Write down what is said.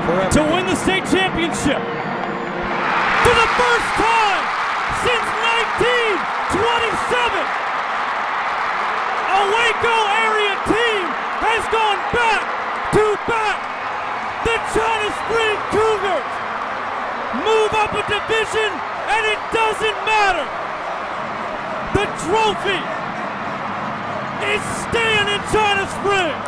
to win the state championship. For the first time since 1927, a Waco area team has gone back to back. The China Springs Cougars move up a division, and it doesn't matter. The trophy is staying in China Springs.